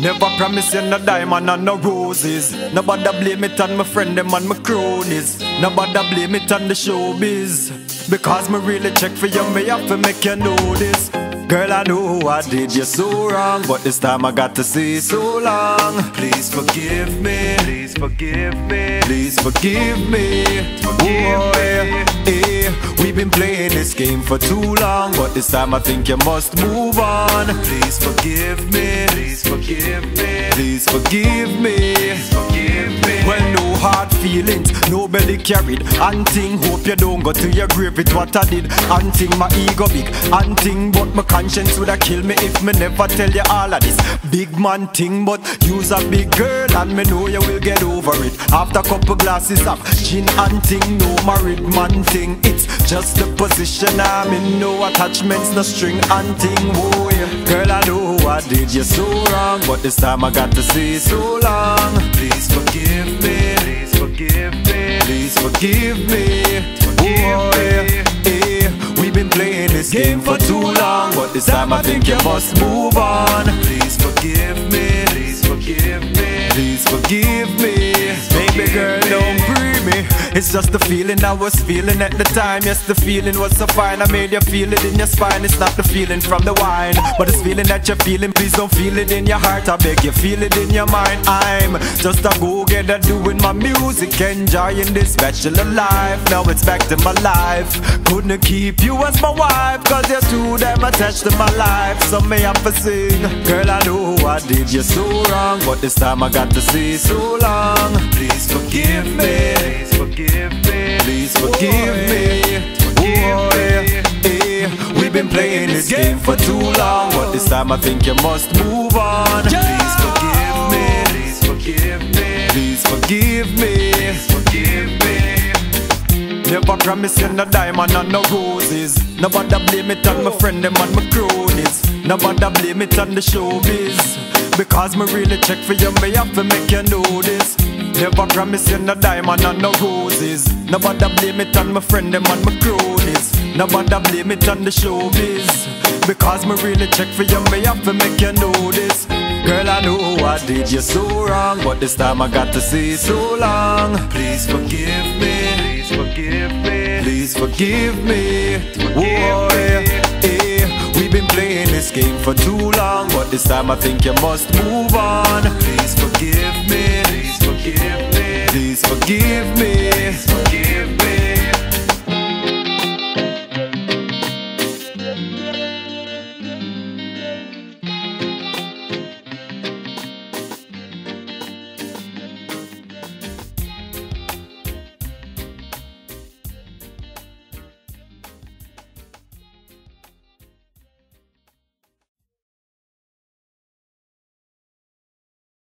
Never promise you no diamond and no roses. Nobody blame it on my friend them and my cronies. Nobody blame it on the showbiz. Because me really check for you, me have to make you know this. Girl, I know I did you so wrong, but this time I got to say so long. Please forgive me. Please forgive me. Please forgive me. We've been playing this game for too long, but this time I think you must move on. Please forgive me. Please forgive me. Please forgive me. Please forgive me. Well, no hard feelings, no belly carried. Hunting, hope you don't go to your grave with what I did. Hunting, my ego big. Hunting, but my conscience woulda kill me if me never tell you all of this. Big man thing, but you's a big girl and me know you will get over it. After a couple glasses of gin and ting, no married man thing. It's just the position I'm in, no attachments, no string and ting. Oh yeah, girl, I know I did you so wrong, but this time I got to say so long. Please forgive me. Please forgive me. Please forgive me. Oh yeah. We've been playing this game for too long, but this time I think you must move on. Please forgive me. Please forgive me. Please forgive me. Baby girl, don't free me. It's just the feeling I was feeling at the time. Yes, the feeling was so fine, I made you feel it in your spine. It's not the feeling from the wine, but it's feeling that you're feeling. Please don't feel it in your heart, I beg you, feel it in your mind. I'm just a go-getter doing my music, enjoying this bachelor life. Now it's back to my life. Couldn't keep you as my wife, cause you're too damn attached to my life. So may have to sing. Girl, I know I did you so wrong, but this time I got to say so long. Please forgive me. Please forgive me. Please forgive me. We've been playing this game for too long, but this time I think you must move on. Please forgive me. Please forgive me. Please forgive me. Please forgive me. Never promise you no diamond and no roses. Nobody blame it on my friend them and my cronies. Nobody blame it on the showbiz. Because me really check for you, me have to make you know this. Never promise you no diamond and no roses. Nobody blame it on my friend them and my cronies. Nobody blame it on the showbiz. Because me really check for you, me have to make you know this. Girl, I know I did you so wrong, but this time I got to say so long. Please forgive me. Please forgive me. Please forgive me. We've been playing this game for too long, but this time I think you must move on. Please forgive me. Please forgive me. Please forgive me. Please forgive me.